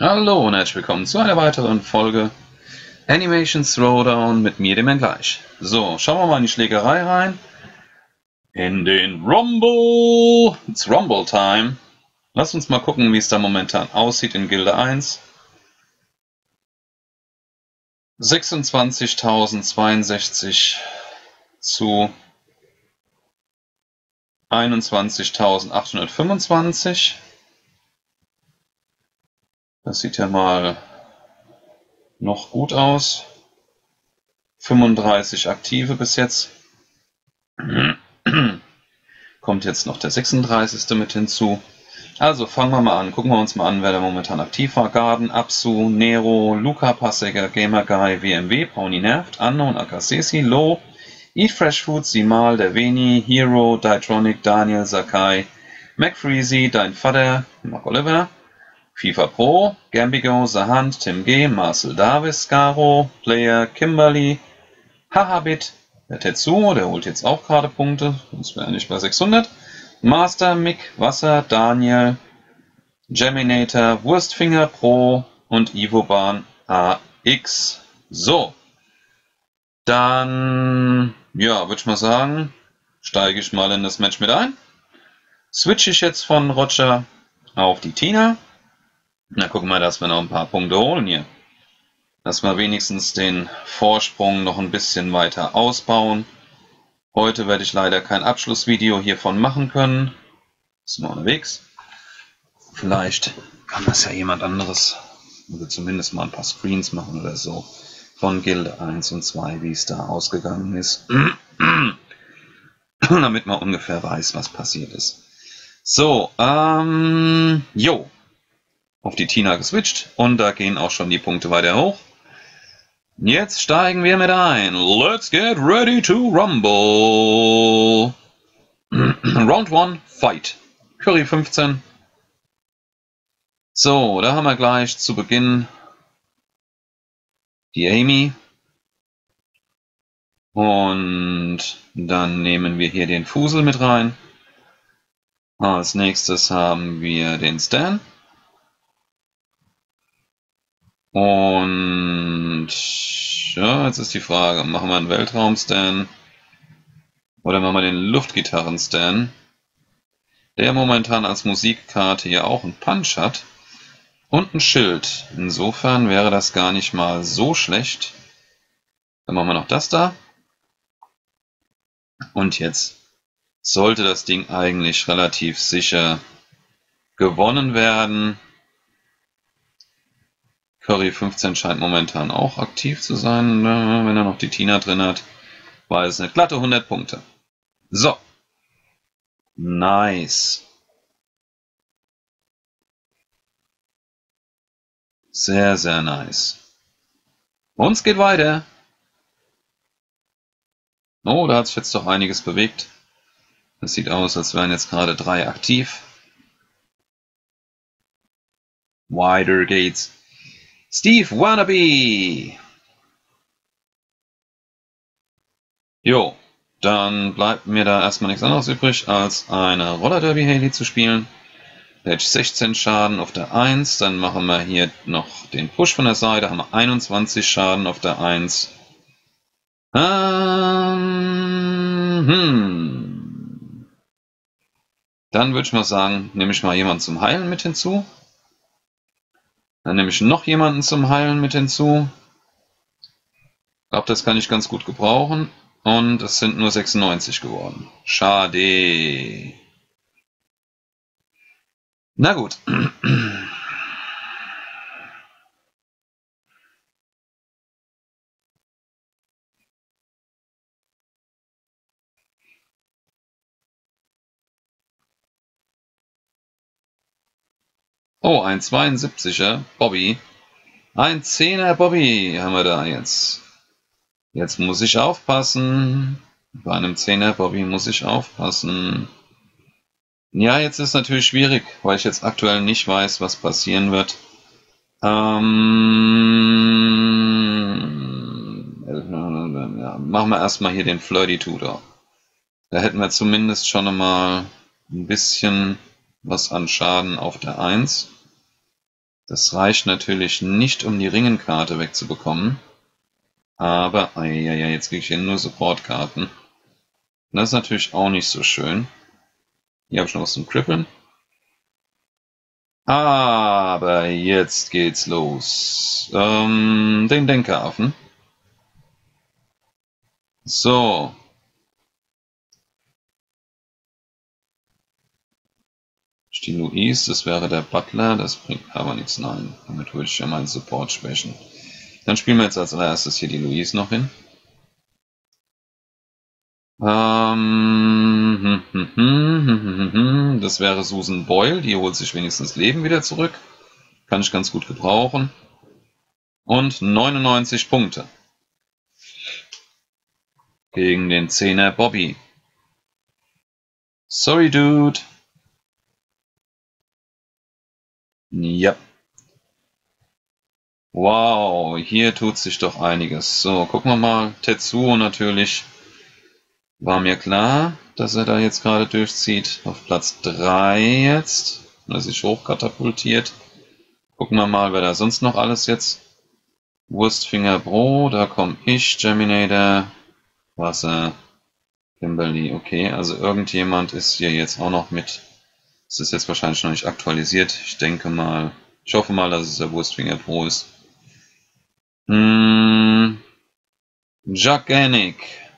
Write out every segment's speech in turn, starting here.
Hallo und herzlich willkommen zu einer weiteren Folge Animation Throwdown mit mir, dem Gleich. So, schauen wir mal in die Schlägerei rein. In den Rumble! It's Rumble Time. Lass uns mal gucken, wie es da momentan aussieht in Gilde 1. 26.062 zu 21.825. Das sieht ja mal noch gut aus. 35 Aktive bis jetzt. Kommt jetzt noch der 36. mit hinzu. Also fangen wir mal an. Gucken wir uns mal an, wer da momentan aktiv war. Garden, Absu, Nero, Luca, Passeger, Gamerguy, WMW, Pauni Nervt, Unknown, Akasesi, Low, Eat Fresh Food, Simal, der Veni, Hero, Ditronic, Daniel, Sakai, McFreezy, Dein Vater, Mark Oliver, FIFA Pro, Gambigo, Sahand, Tim G, Marcel Davis, Scaro, Player, Kimberly, Hahabit, der Tetsuo, der holt jetzt auch gerade Punkte, sonst wäre er nicht bei 600. Master, Mick, Wasser, Daniel, Geminator, Wurstfinger Pro und Ivoban AX. So, dann, ja, würde ich mal sagen, steige ich mal in das Match mit ein. Switche ich jetzt von Roger auf die Tina. Na, gucken wir, dass wir noch ein paar Punkte holen hier. Dass wir wenigstens den Vorsprung noch ein bisschen weiter ausbauen. Heute werde ich leider kein Abschlussvideo hiervon machen können. Ist mal unterwegs. Vielleicht kann das ja jemand anderes, oder zumindest mal ein paar Screens machen oder so, von Gilde 1 und 2, wie es da ausgegangen ist. Damit man ungefähr weiß, was passiert ist. So, jo. Auf die Tina geswitcht und da gehen auch schon die Punkte weiter hoch. Jetzt steigen wir mit ein. Let's get ready to rumble. Round 1, Fight. Curry 15. So, da haben wir gleich zu Beginn die Amy. Und dann nehmen wir hier den Fusel mit rein. Als nächstes haben wir den Stan. Und ja, jetzt ist die Frage, machen wir einen Weltraum-Stan oder machen wir den Luftgitarren-Stan, der momentan als Musikkarte ja auch einen Punch hat und ein Schild. Insofern wäre das gar nicht mal so schlecht. Dann machen wir noch das da. Und jetzt sollte das Ding eigentlich relativ sicher gewonnen werden. Curry 15 scheint momentan auch aktiv zu sein, wenn er noch die Tina drin hat. War es eine glatte 100 Punkte. So. Nice. Sehr, sehr nice. Und es geht weiter. Oh, da hat sich jetzt doch einiges bewegt. Das sieht aus, als wären jetzt gerade 3 aktiv. Weiter geht's. Steve Wannabe. Jo, dann bleibt mir da erstmal nichts anderes übrig, als eine Roller Derby Haley zu spielen. Patch 16 Schaden auf der 1, dann machen wir hier noch den Push von der Seite, haben wir 21 Schaden auf der 1. Dann würde ich mal sagen, nehme ich mal jemanden zum Heilen mit hinzu. Dann nehme ich noch jemanden zum Heilen mit hinzu. Ich glaube, das kann ich ganz gut gebrauchen. Und es sind nur 96 geworden. Schade. Na gut. Oh, ein 72er Bobby. Ein 10er Bobby haben wir da jetzt. Jetzt muss ich aufpassen. Bei einem 10er Bobby muss ich aufpassen. Ja, jetzt ist natürlich schwierig, weil ich jetzt aktuell nicht weiß, was passieren wird. Ja, machen wir erstmal hier den Flirty Tutor. Da hätten wir zumindest schon einmal ein bisschen was an Schaden auf der 1. Das reicht natürlich nicht, um die Ringenkarte wegzubekommen. Aber, ja, jetzt kriege ich hier nur Supportkarten. Das ist natürlich auch nicht so schön. Hier habe ich noch was zum Krippeln. Aber jetzt geht's los. Den Denkeraffen. So. Die Louise, das wäre der Butler, das bringt aber nichts, nein. Damit würde ich ja meinen Support schwächen. Dann spielen wir jetzt als allererstes hier die Louise noch hin. Das wäre Susan Boyle, die holt sich wenigstens Leben wieder zurück. Kann ich ganz gut gebrauchen. Und 99 Punkte. Gegen den 10er Bobby. Sorry, Dude. Ja. Wow, hier tut sich doch einiges. So, gucken wir mal. Tetsuo natürlich. War mir klar, dass er da jetzt gerade durchzieht. Auf Platz 3 jetzt. Und er sich hochkatapultiert. Gucken wir mal, wer da sonst noch alles jetzt. Wurstfinger Bro, da komme ich. Geminator. Wasser. Kimberly. Okay, also irgendjemand ist hier jetzt auch noch mit. Es ist jetzt wahrscheinlich noch nicht aktualisiert. Ich denke mal. Ich hoffe mal, dass es der Wurstfinger Pro ist. Jaganic.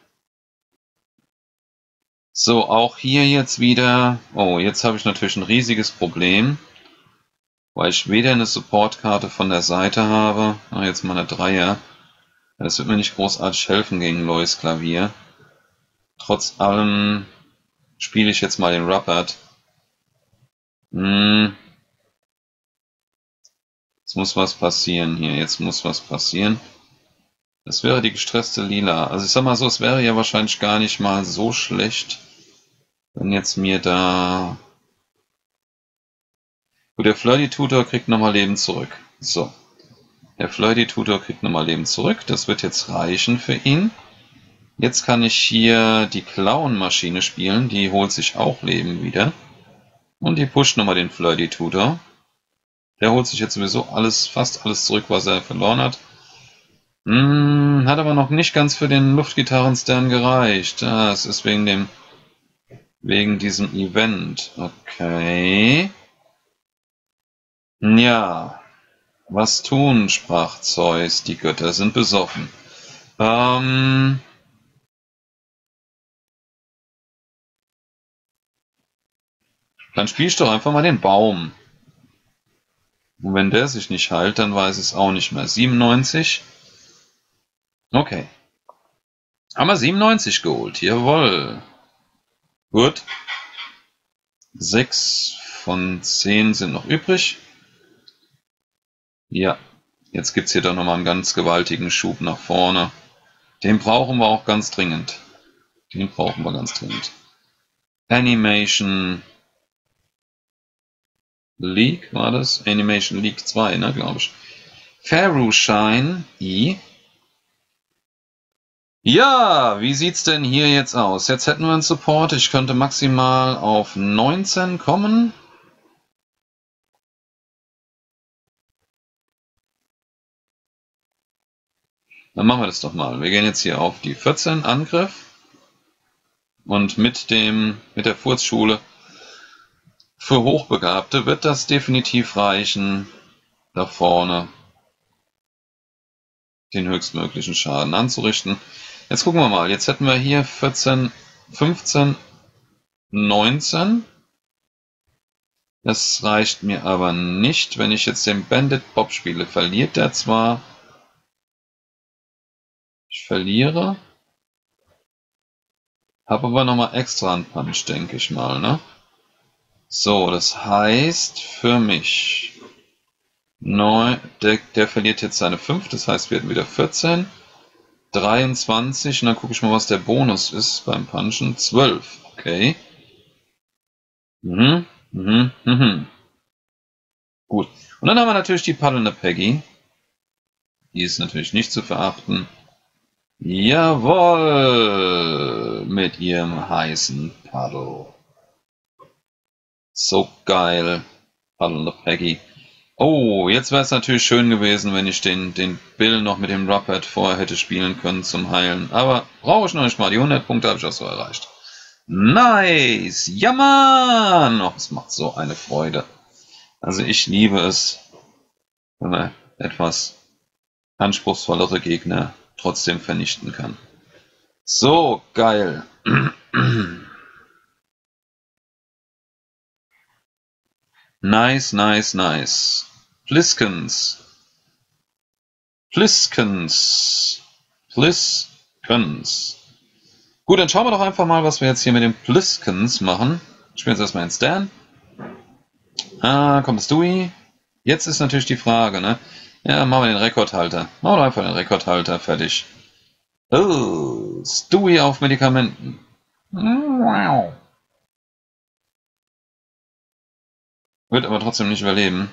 So, auch hier jetzt wieder. Oh, jetzt habe ich natürlich ein riesiges Problem, weil ich weder eine Supportkarte von der Seite habe. Jetzt mal eine Dreier. Das wird mir nicht großartig helfen gegen Lois Klavier. Trotz allem spiele ich jetzt mal den Ruppert. Jetzt muss was passieren hier. Jetzt muss was passieren. Das wäre die gestresste Lila. Also ich sag mal so, es wäre ja wahrscheinlich gar nicht mal so schlecht, wenn jetzt mir da... Gut, der Flirty Tutor kriegt nochmal Leben zurück. So. Der Flirty Tutor kriegt nochmal Leben zurück. Das wird jetzt reichen für ihn. Jetzt kann ich hier die Clown-Maschine spielen. Die holt sich auch Leben wieder. Und die pusht nochmal den Flirty Tutor. Der holt sich jetzt sowieso fast alles zurück, was er verloren hat. Hat aber noch nicht ganz für den Luftgitarren-Stern gereicht. Es ist wegen diesem Event. Okay. Ja. Was tun, sprach Zeus. Die Götter sind besoffen. Dann spiel ich doch einfach mal den Baum. Und wenn der sich nicht heilt, dann weiß ich es auch nicht mehr. 97. Okay. Haben wir 97 geholt. Jawohl. Gut. 6 von 10 sind noch übrig. Ja. Jetzt gibt es hier doch nochmal einen ganz gewaltigen Schub nach vorne. Den brauchen wir auch ganz dringend. Den brauchen wir ganz dringend. Animation League war das? Animation League 2, ne, glaube ich. Pharaoh Shine I. Ja, wie sieht's denn hier jetzt aus? Jetzt hätten wir einen Support. Ich könnte maximal auf 19 kommen. Dann machen wir das doch mal. Wir gehen jetzt hier auf die 14 Angriff. Und mit der Furzschule für Hochbegabte wird das definitiv reichen, da vorne den höchstmöglichen Schaden anzurichten. Jetzt gucken wir mal. Jetzt hätten wir hier 14, 15, 19. Das reicht mir aber nicht. Wenn ich jetzt den Bandit Bob spiele, verliert der zwar. Ich verliere. Habe aber nochmal extra einen Punch, denke ich mal, ne? So, das heißt für mich... Der verliert jetzt seine 5, das heißt wir hätten wieder 14. 23, und dann gucke ich mal, was der Bonus ist beim Punchen. 12, okay. Gut. Und dann haben wir natürlich die paddelnde Peggy. Die ist natürlich nicht zu verachten. Jawohl! Mit ihrem heißen Paddel. So geil. Paddelnde Peggy. Oh, jetzt wäre es natürlich schön gewesen, wenn ich den Bill noch mit dem Rupert vorher hätte spielen können zum Heilen. Aber brauche ich noch nicht mal. Die 100 Punkte habe ich auch so erreicht. Nice! Ja, Mann! Oh, es macht so eine Freude. Also ich liebe es, wenn man etwas anspruchsvollere Gegner trotzdem vernichten kann. So, geil. Nice, nice, nice. Pliskens. Pliskens. Pliskens. Gut, dann schauen wir doch einfach mal, was wir jetzt hier mit den Pliskens machen. Spielen wir jetzt erstmal in Stan. Ah, kommt Stewie. Jetzt ist natürlich die Frage, ne? Ja, machen wir den Rekordhalter. Machen wir einfach den Rekordhalter, fertig. Oh, Stewie auf Medikamenten. Wow. Wird aber trotzdem nicht überleben.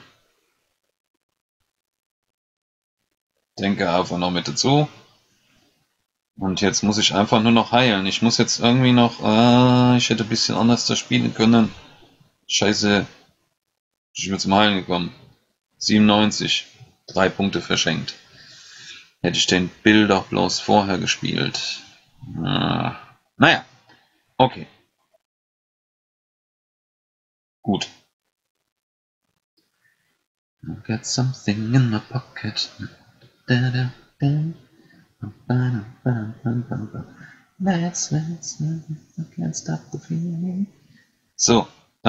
Denke einfach noch mit dazu. Und jetzt muss ich einfach nur noch heilen. Ich muss jetzt irgendwie noch... ich hätte ein bisschen anders da spielen können. Scheiße. Ich bin zum Heilen gekommen. 97. 3 Punkte verschenkt. Hätte ich den Bill doch bloß vorher gespielt. Naja. Okay. Gut. I've got something in my pocket. Let's, I can't stop the feeling. So.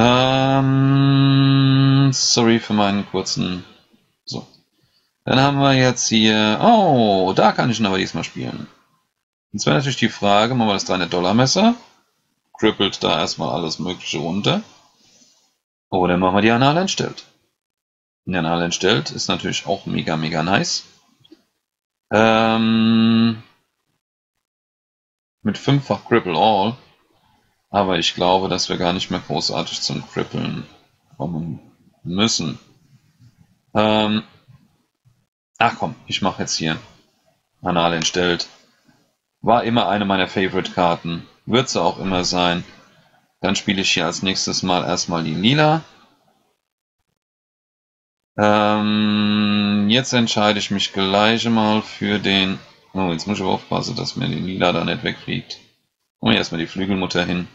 Sorry für meinen kurzen... So. Dann haben wir jetzt hier... Oh, da kann ich ihn aber diesmal spielen. Jetzt wäre natürlich die Frage, machen wir das $300 Krippelt da erstmal alles Mögliche runter. Oder machen wir die Anal entstellt. Die Anal entstellt ist natürlich auch mega, mega nice. Mit 5-fach Cripple All. Aber ich glaube, dass wir gar nicht mehr großartig zum Crippeln kommen müssen. Ach komm, ich mache jetzt hier Anal entstellt. War immer eine meiner Favorite-Karten. Wird sie auch immer sein. Dann spiele ich hier als nächstes Mal erstmal die Lila. Jetzt entscheide ich mich gleich mal für den... Oh, jetzt muss ich aber aufpassen, dass mir die Lila da nicht wegfliegt. Kommen wir erstmal die Flügelmutter hin.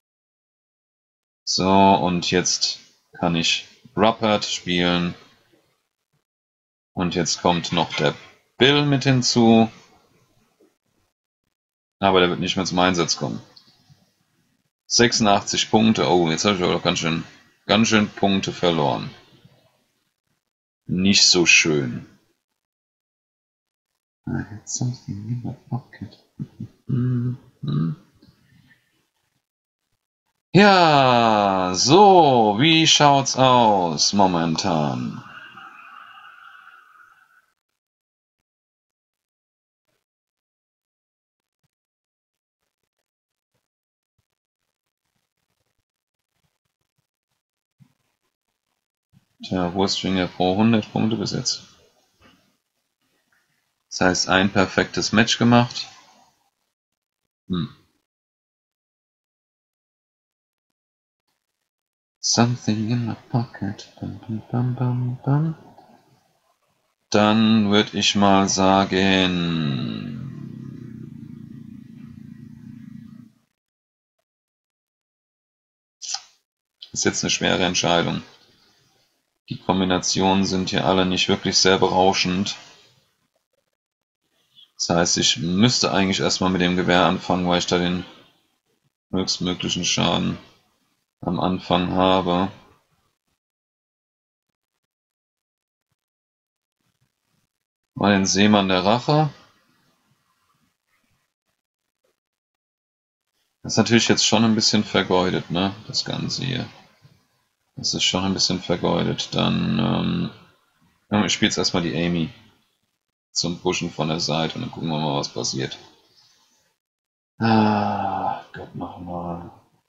So, und jetzt kann ich Rupert spielen. Und jetzt kommt noch der Bill mit hinzu. Aber der wird nicht mehr zum Einsatz kommen. 86 Punkte. Oh, jetzt habe ich aber doch ganz schön Punkte verloren. Nicht so schön. I had something in my pocket. Ja, so, wie schaut's aus momentan? Tja, Wurstfinger pro 100 Punkte bis jetzt. Das heißt, ein perfektes Match gemacht. Something in my pocket. Bum, bum, bum, bum, bum. Dann würde ich mal sagen... Ist jetzt eine schwere Entscheidung. Die Kombinationen sind hier alle nicht wirklich sehr berauschend. Das heißt, ich müsste eigentlich erstmal mit dem Gewehr anfangen, weil ich da den höchstmöglichen Schaden am Anfang habe. Mal den Seemann der Rache. Das ist natürlich jetzt schon ein bisschen vergeudet, ne? Das Ganze hier. Das ist schon ein bisschen vergeudet. Dann ich spiele jetzt erstmal die Amy zum Pushen von der Seite und dann gucken wir mal, was passiert. Ah, Gott, mach mal.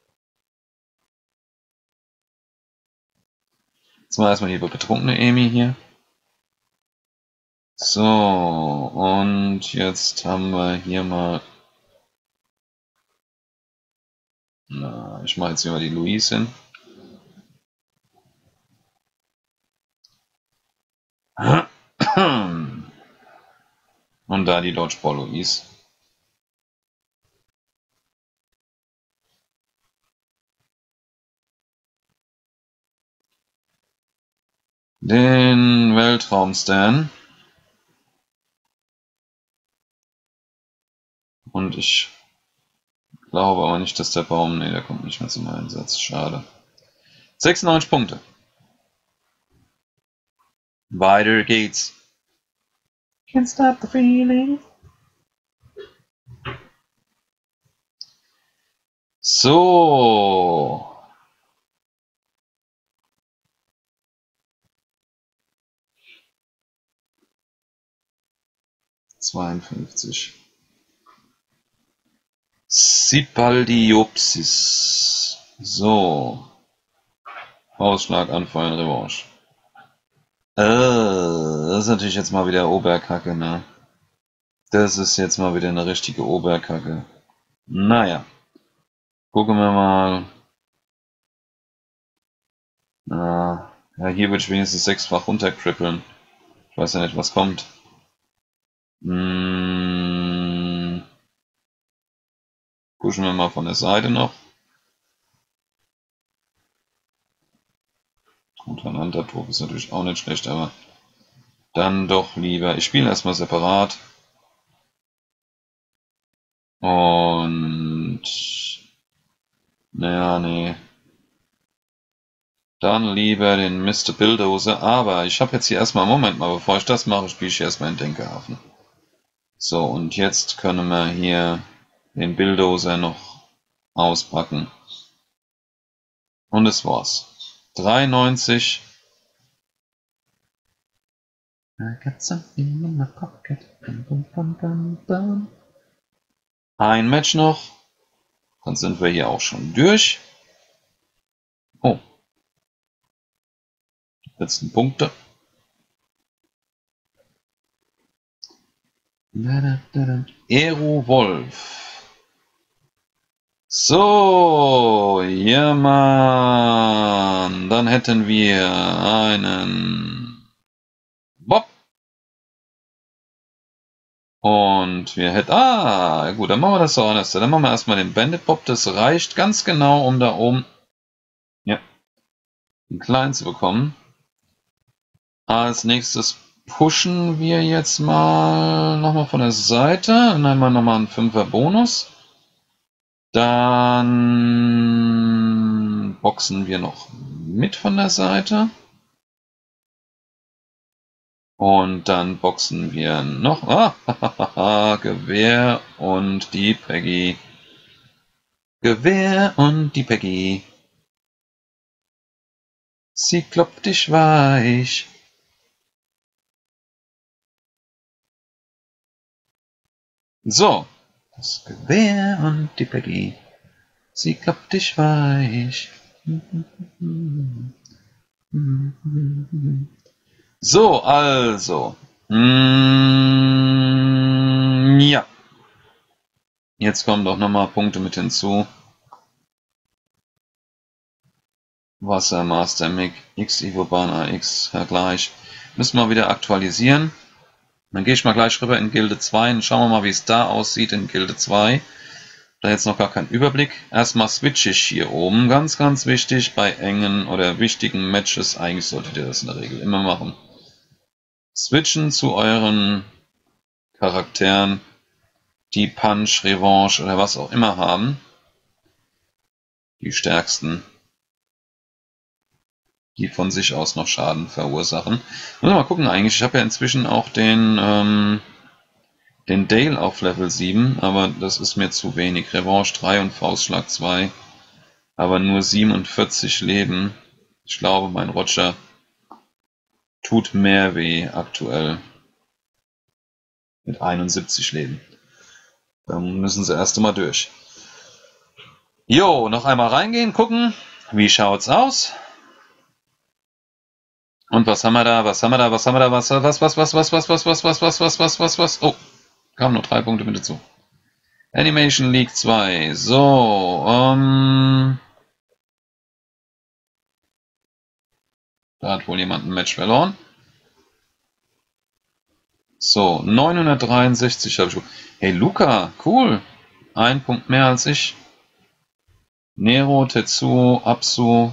Jetzt mal erstmal die betrunkene Amy hier. So, und jetzt haben wir hier mal... Na, ich mache jetzt hier mal die Louise hin. Und da die Dodgeball Louise. Den Weltraum-Stan. Und ich glaube aber nicht, dass der Baum... Ne, der kommt nicht mehr zum Einsatz. Schade. 96 Punkte. Weiter geht's. Can't stop the feeling. So. Sipaldiopsis. So. Ausschlag, Anfeuern, Revanche. Das ist natürlich jetzt mal wieder Oberkacke, ne? Das ist jetzt mal wieder eine richtige Oberkacke. Naja. Gucken wir mal. Ja, hier würde ich wenigstens 6-fach runterkrippeln. Ich weiß ja nicht, was kommt. Pushen wir mal von der Seite noch. Untereinander Trupp ist natürlich auch nicht schlecht, aber dann doch lieber. Ich spiele erstmal separat. Und naja, nee. Dann lieber den Mr. Bulldozer. Aber ich habe jetzt hier erstmal, Moment mal, bevor ich das mache, spiele ich erstmal in Denkerhafen. So, und jetzt können wir hier den Bulldozer noch auspacken. Und das war's. 93. Ein Match noch. Dann sind wir hier auch schon durch. Oh. Letzten Punkte. Aero Wolf. So, ja Mann. Dann hätten wir einen Bob. Und wir hätten... gut, dann machen wir das so anders. Dann machen wir erstmal den Bandit Bob. Das reicht ganz genau, um da oben einen kleinen zu bekommen. Als nächstes pushen wir jetzt mal nochmal von der Seite. Dann haben wir nochmal einen 5er Bonus. Dann boxen wir noch mit von der Seite. Und dann boxen wir noch. Gewehr und die Peggy. Gewehr und die Peggy. Sie kloppt dich weich. So. Das Gewehr und die Peggy. Sie kloppt dich weich. So, also. Ja. Jetzt kommen doch nochmal Punkte mit hinzu. Wasser, Master, MIG, X, Ivobana, X, gleich. Müssen wir wieder aktualisieren. Dann gehe ich mal gleich rüber in Gilde 2 und schauen wir mal, wie es da aussieht in Gilde 2. Da jetzt noch gar keinen Überblick. Erstmal switche ich hier oben. Ganz, ganz wichtig bei engen oder wichtigen Matches. Eigentlich solltet ihr das in der Regel immer machen. Switchen zu euren Charakteren, die Punch, Revanche oder was auch immer haben. Die stärksten, die von sich aus noch Schaden verursachen. Muss mal gucken eigentlich. Ich habe ja inzwischen auch den Dale auf Level 7, aber das ist mir zu wenig. Revanche 3 und Faustschlag 2, aber nur 47 Leben. Ich glaube, mein Roger tut mehr weh aktuell. Mit 71 Leben. Dann müssen sie erst einmal durch. Jo, noch einmal reingehen, gucken. Wie schaut's aus? Und was haben wir da? Was? Oh, kamen nur 3 Punkte mit dazu. Animation League 2. So, da hat wohl jemand ein Match verloren. So, 963 habe ich. Hey, Luca, cool. Ein Punkt mehr als ich. Nero, Tetsuo, Apsu,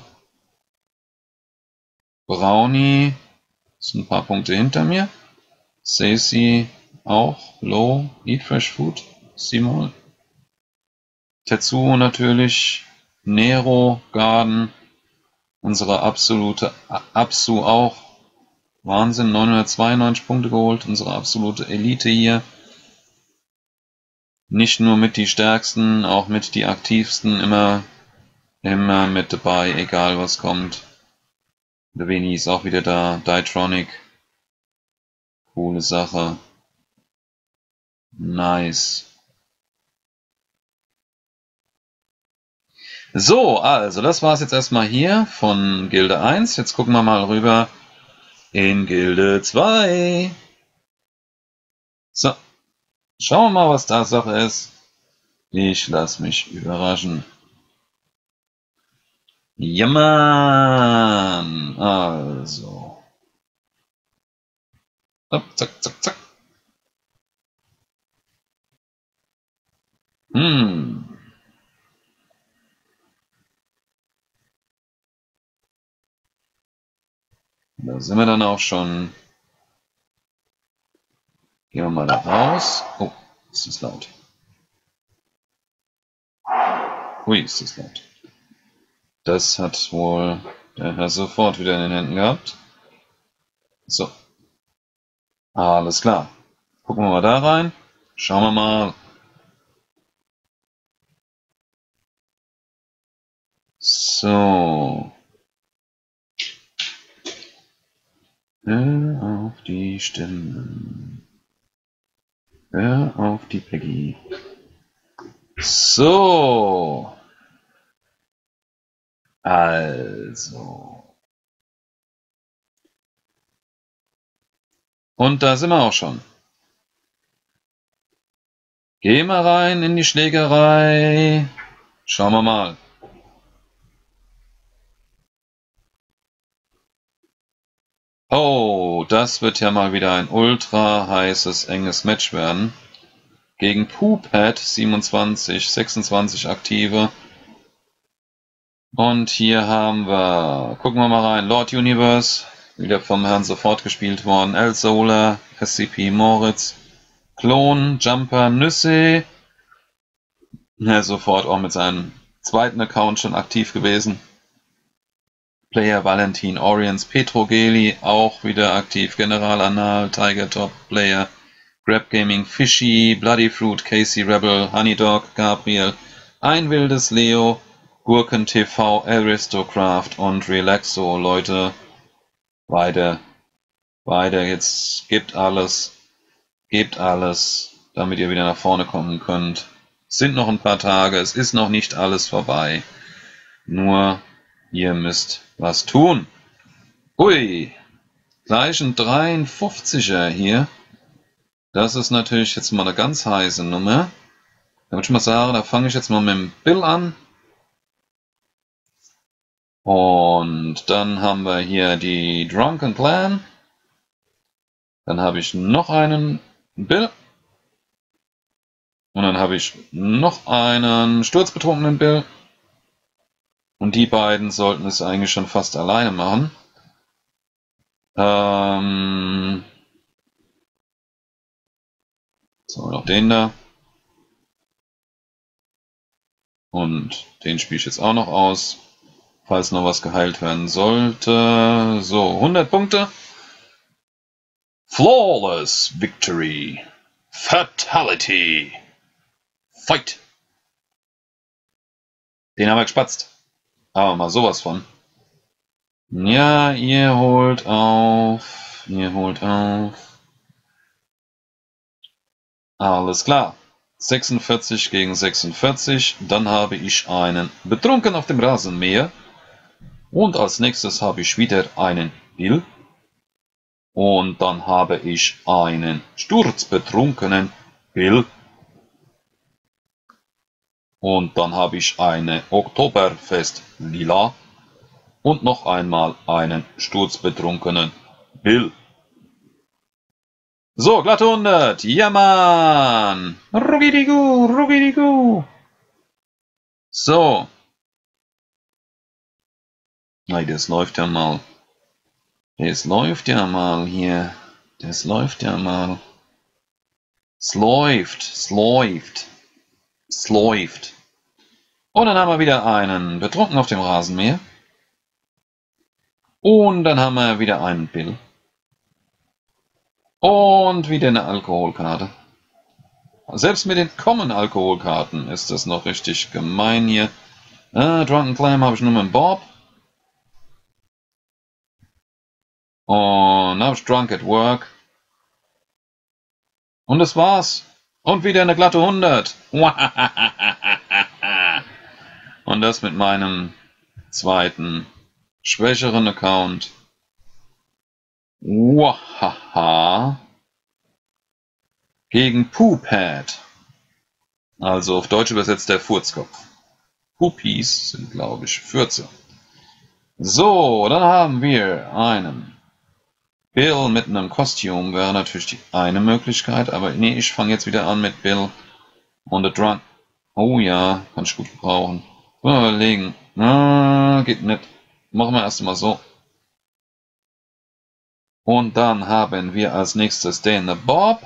Brownie. Sind ein paar Punkte hinter mir. Stacy auch. Low. Eat Fresh Food. Simon. Tetsuo natürlich. Nero, Garden. Unsere absolute Apsu auch. Wahnsinn, 992 Punkte geholt. Unsere absolute Elite hier. Nicht nur mit die stärksten, auch mit die aktivsten. Immer mit dabei, egal was kommt. Der Veni ist auch wieder da. Ditronic. Coole Sache. Nice. So, also das war's jetzt erstmal hier von Gilde 1. Jetzt gucken wir mal rüber in Gilde 2. So, schauen wir mal, was da Sache ist. Ich lasse mich überraschen. Ja, Mann. Also. Hopp, zack, zack, zack. Da sind wir dann auch schon. Gehen wir mal da raus. Oh, ist das laut. Ui, ist das laut. Das hat wohl der Herr sofort wieder in den Händen gehabt. So. Alles klar. Gucken wir mal da rein. Schauen wir mal. So. Hör auf die Stimmen. Hör auf die Peggy. So. Also. Und da sind wir auch schon. Gehen wir rein in die Schlägerei. Schauen wir mal. Oh, das wird ja mal wieder ein ultra heißes, enges Match werden. Gegen Poophead 27, 26 Aktive. Und hier haben wir, gucken wir mal rein, Lord Universe, wieder vom Herrn sofort gespielt worden. El Solar, SCP Moritz, Klon, Jumper, Nüsse. Ja, sofort auch mit seinem zweiten Account schon aktiv gewesen. Player Valentin Oriens, Petrogeli auch wieder aktiv. General Anal, Tiger Top Player, Grab Gaming, Fishy, Bloody Fruit, Casey Rebel, Honeydog, Gabriel, Ein wildes Leo, Gurken TV, Aristocraft und Relaxo. Leute, beide, jetzt gebt alles, damit ihr wieder nach vorne kommen könnt. Es sind noch ein paar Tage, es ist noch nicht alles vorbei. Nur, ihr müsst was tun. Ui, gleich ein 53er hier. Das ist natürlich jetzt mal eine ganz heiße Nummer. Da würde ich mal sagen, da fange ich jetzt mal mit dem Bill an. Und dann haben wir hier die Drunken Plan. Dann habe ich noch einen Bill. Und dann habe ich noch einen sturzbetrunkenen Bill. Und die beiden sollten es eigentlich schon fast alleine machen. So, noch den da. Und den spiele ich jetzt auch noch aus, falls noch was geheilt werden sollte. So, 100 Punkte. Flawless Victory. Fatality. Fight. Den haben wir gespatzt. Aber mal sowas von. Ja, ihr holt auf. Alles klar. 46 gegen 46. Dann habe ich einen Betrunken auf dem Rasenmäher. Und als nächstes habe ich wieder einen Bill. Und dann habe ich einen sturzbetrunkenen Bill. Und dann habe ich eine Oktoberfest Lila. Und noch einmal einen sturzbetrunkenen Bill. So, glatte 100. Ja, Mann. Rugidigu, rugidigu. So. Nein, das läuft ja mal. Das läuft ja mal hier. Das läuft ja mal. Es läuft. Es läuft. Es läuft. Und dann haben wir wieder einen Betrunken auf dem Rasenmäher. Und dann haben wir wieder einen Bill. Und wieder eine Alkoholkarte. Selbst mit den Common-Alkoholkarten ist das noch richtig gemein hier. Drunken Clam habe ich nur mit dem Bob. Und dann habe ich Drunk at Work. Und das war's. Und wieder eine glatte 100. Und das mit meinem zweiten, schwächeren Account. Wahaha. Gegen Poophead. Also auf Deutsch übersetzt der Furzkopf. Poopies sind, glaube ich, Fürze. So, dann haben wir einen Bill mit einem Kostüm. Wäre natürlich die eine Möglichkeit. Aber nee, ich fange jetzt wieder an mit Bill und der Drunk. Oh ja, kann ich gut gebrauchen. Mal überlegen. Geht nicht. Machen wir erst mal so. Und dann haben wir als nächstes den Bob.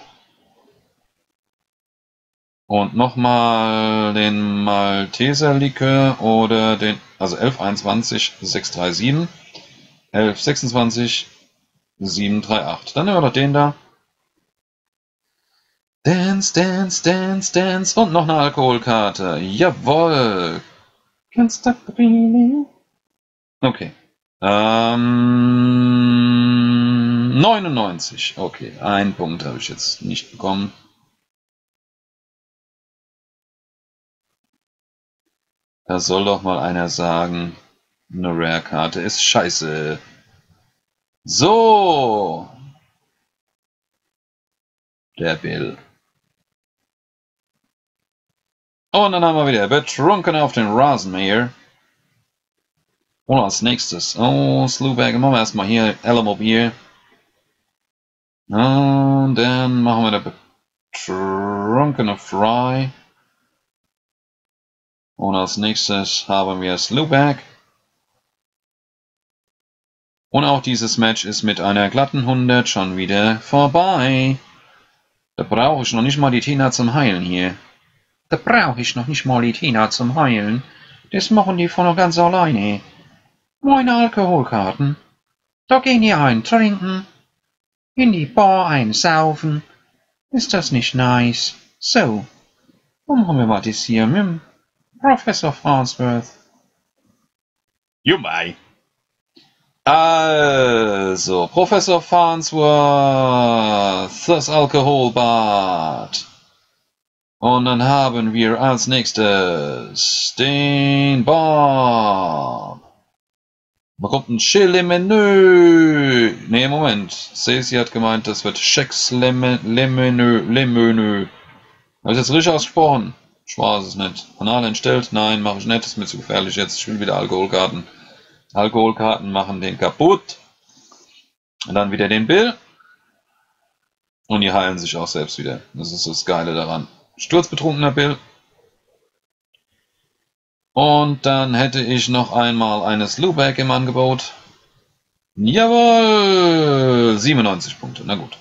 Und nochmal den Malteser Likör oder den, also 1121 637, 1126 738. Dann nehmen wir noch den da. Dance, dance, dance, dance. Und noch eine Alkoholkarte. Jawohl. Can't stop the feeling. Okay. 99. Okay, einen Punkt habe ich jetzt nicht bekommen. Da soll doch mal einer sagen, eine Rare-Karte ist scheiße. So. Der Bill. Und dann haben wir wieder betrunken auf den Rasenmäher. Und als nächstes, oh, Slewbag, machen wir erstmal hier Alamobier. Und dann machen wir der betrunkene Fry. Und als nächstes haben wir Slewbag. Und auch dieses Match ist mit einer glatten 100 schon wieder vorbei. Da brauche ich noch nicht mal die Tina zum Heilen hier. Da brauche ich noch nicht mal die Tina zum Heilen. Das machen die von ganz alleine. Meine Alkoholkarten. Da gehen die eintrinken. In die Bar einsaufen. Ist das nicht nice? So. Dann machen wir mal das hier mit dem Professor Farnsworth. Jumai. Also, Professor Farnsworth, das Alkoholbad. Und dann haben wir als nächstes den Bob. Bekommt ein Chill im Menü. Ne, Moment. Stacey hat gemeint, das wird Schecks Le Menü. Habe ich das richtig ausgesprochen? Ich weiß es nicht. Kanal entstellt? Nein, mache ich nicht. Ist mir zu gefährlich jetzt. Ich will wieder Alkoholkarten. Alkoholkarten machen den kaputt. Und dann wieder den Bill. Und die heilen sich auch selbst wieder. Das ist das Geile daran. Sturzbetrunkener Bill. Und dann hätte ich noch einmal eine Slewbag im Angebot. Jawohl! 97 Punkte. Na gut.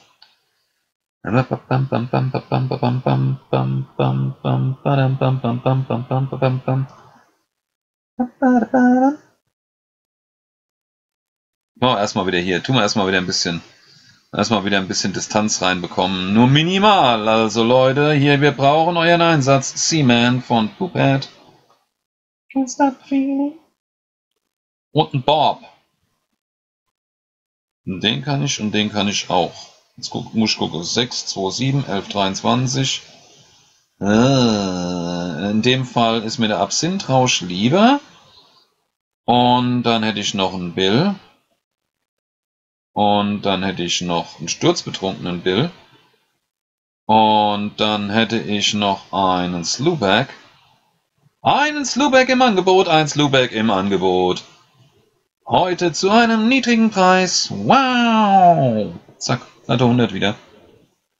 Oh, erstmal wieder hier. Tun wir erstmal wieder ein bisschen Distanz reinbekommen. Nur minimal. Also Leute, hier, wir brauchen euren Einsatz. Seaman von Poophead. Can't stop feeling. Und ein Bob. Und den kann ich und den kann ich auch. Jetzt muss ich gucken. 6, 2, 7, 11, 23. In dem Fall ist mir der Absinthrausch lieber. Und dann hätte ich noch einen Bill. Und dann hätte ich noch einen sturzbetrunkenen Bill. Und dann hätte ich noch einen Slewbag. Einen Slewbag im Angebot, ein Slewbag im Angebot. Heute zu einem niedrigen Preis. Wow! Zack, hatte 100 wieder.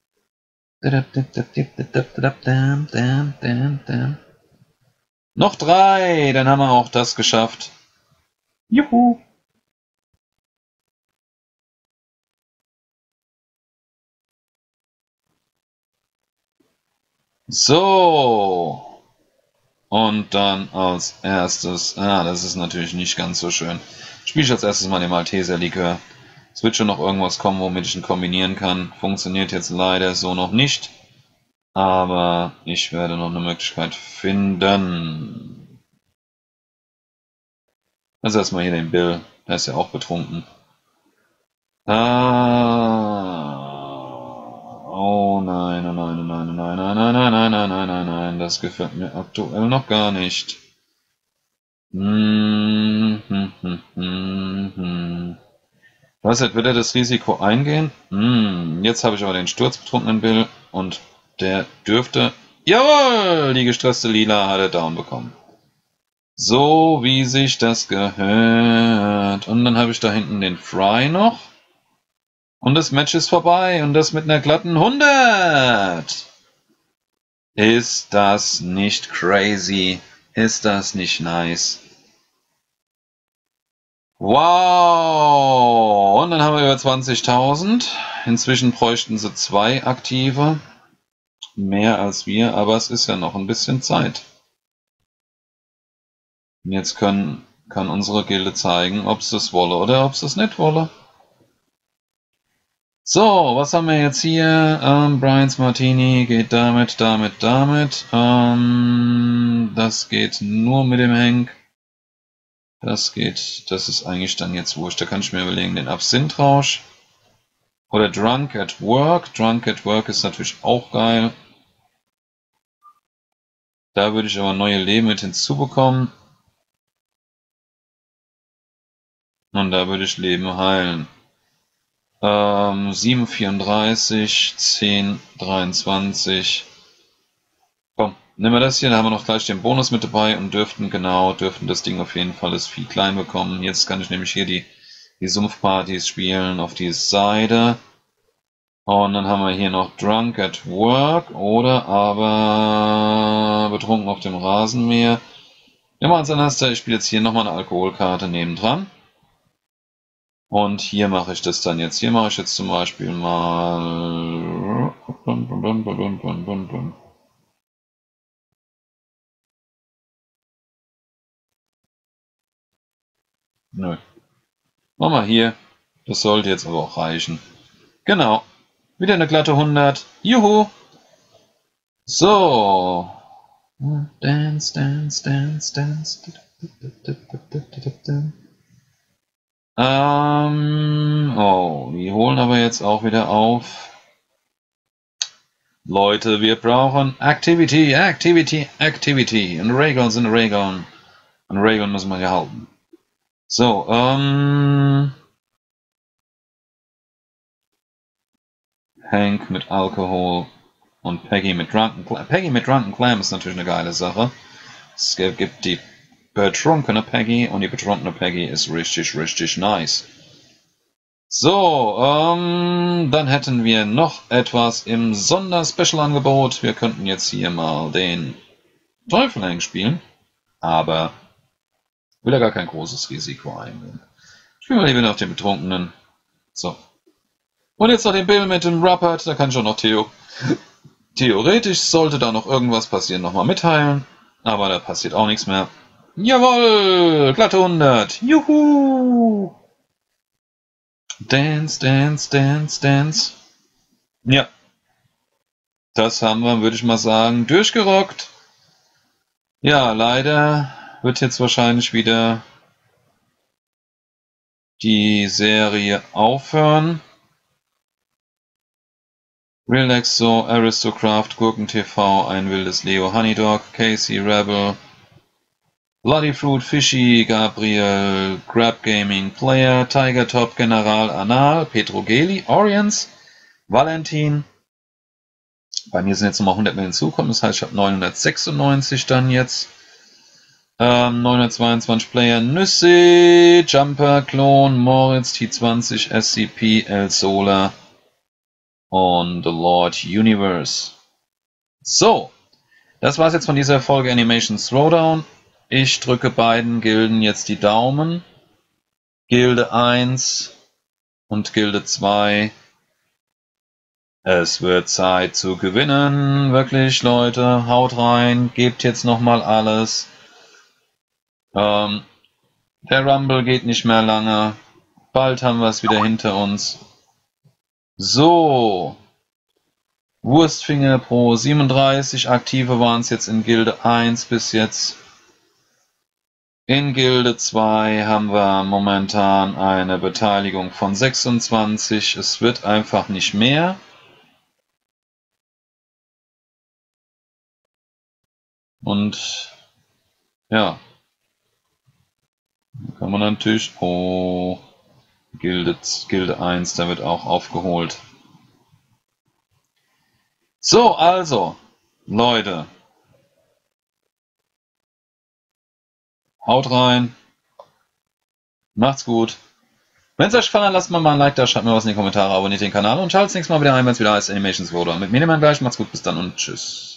Noch 3, dann haben wir auch das geschafft. Juhu! So. Und dann als erstes, das ist natürlich nicht ganz so schön. Spiele ich als erstes mal den Malteser-Likör. Es wird schon noch irgendwas kommen, womit ich ihn kombinieren kann. Funktioniert jetzt leider so noch nicht. Aber ich werde noch eine Möglichkeit finden. Also erstmal hier den Bill. Der ist ja auch betrunken. Oh nein, oh nein, oh nein, oh nein, nein, nein, nein, nein, nein, nein, nein, nein. Das gefällt mir aktuell noch gar nicht. Was, wird er das Risiko eingehen? Jetzt habe ich aber den sturzbetrunkenen Bill und der dürfte... Jawohl! Die gestresste Lila hat er down bekommen. So wie sich das gehört. Und dann habe ich da hinten den Fry noch. Und das Match ist vorbei. Und das mit einer glatten 100. Ist das nicht crazy? Ist das nicht nice? Wow! Und dann haben wir über 20.000. Inzwischen bräuchten sie 2 aktive. Mehr als wir, aber es ist ja noch ein bisschen Zeit. Und jetzt kann unsere Gilde zeigen, ob es das wolle oder ob es das nicht wolle. So, was haben wir jetzt hier? Brian's Martini geht damit. Das geht nur mit dem Hank. Das ist eigentlich dann jetzt wurscht. Da kann ich mir überlegen, den Absinthrausch. Oder Drunk at Work. Drunk at Work ist natürlich auch geil. Da würde ich aber neue Leben mit hinzubekommen. Und da würde ich Leben heilen. 7,34, 10,23. Komm, nehmen wir das hier, da haben wir noch gleich den Bonus mit dabei und dürften das Ding auf jeden Fall das Vieh klein bekommen. Jetzt kann ich nämlich hier die Sumpfpartys spielen auf die Seite. Und dann haben wir hier noch Drunk at Work oder aber betrunken auf dem Rasenmäher. Wir machen es anders, ich spiele jetzt hier nochmal eine Alkoholkarte nebendran. Und hier mache ich das dann jetzt. Hier mache ich jetzt zum Beispiel mal... Nö. Mach mal hier. Das sollte jetzt aber auch reichen. Genau. Wieder eine glatte 100. Juhu. So. Dance, dance, dance, dance. Oh, die holen aber jetzt auch wieder auf. Leute, wir brauchen Activity. Und Raygun sind Raygun. Und Raygun müssen wir hier halten. So, Hank mit Alkohol und Peggy mit Drunken Clam. Peggy mit Drunken Clam ist natürlich eine geile Sache. Es gibt die betrunkene Peggy und die betrunkene Peggy ist richtig nice. So, dann hätten wir noch etwas im Sonderspecial-Angebot. Wir könnten jetzt hier mal den Teufel spielen, aber will ja gar kein großes Risiko eingehen. Spielen wir lieber auf den Betrunkenen. So. Und jetzt noch den Bill mit dem Ruppert, da kann ich auch noch theoretisch sollte da noch irgendwas passieren, nochmal mitteilen. Aber da passiert auch nichts mehr. Jawohl! Glatte 100! Juhu! Dance, dance, dance, dance. Ja. Das haben wir, würde ich mal sagen, durchgerockt. Ja, leider wird jetzt wahrscheinlich wieder die Serie aufhören. Relaxo, Aristocraft, GurkenTV, ein wildes Leo, Honeydog, Casey, Rebel, Bloody Fruit, Fishy, Gabriel, Grab Gaming, Player, Tiger Top, General, Anal, Petrogeli, Oriens, Valentin. Bei mir sind jetzt nochmal 100 mehr hinzukommen, das heißt, ich habe 996 dann jetzt. 922 Player, Nüsse, Jumper, Klon, Moritz, T20, SCP, El Sola. und The Lord Universe. So, das war's jetzt von dieser Folge Animation Throwdown. Ich drücke beiden Gilden jetzt die Daumen. Gilde 1 und Gilde 2. Es wird Zeit zu gewinnen. Wirklich, Leute. Haut rein. Gebt jetzt nochmal alles. Der Rumble geht nicht mehr lange. Bald haben wir es wieder hinter uns. So. Wurstfinger Pro 37. Aktive waren es jetzt in Gilde 1 bis jetzt. In Gilde 2 haben wir momentan eine Beteiligung von 26. Es wird einfach nicht mehr. Und ja, kann man natürlich, oh, Gilde 1, da wird auch aufgeholt. So, also, Leute, haut rein, macht's gut. Wenn es euch gefallen hat, lasst mal ein Like da, schreibt mir was in die Kommentare, abonniert den Kanal und schaltet das nächste Mal wieder ein, wenn es wieder heißt Animation Throwdown. Mit mir, dem gleich, macht's gut, bis dann und tschüss.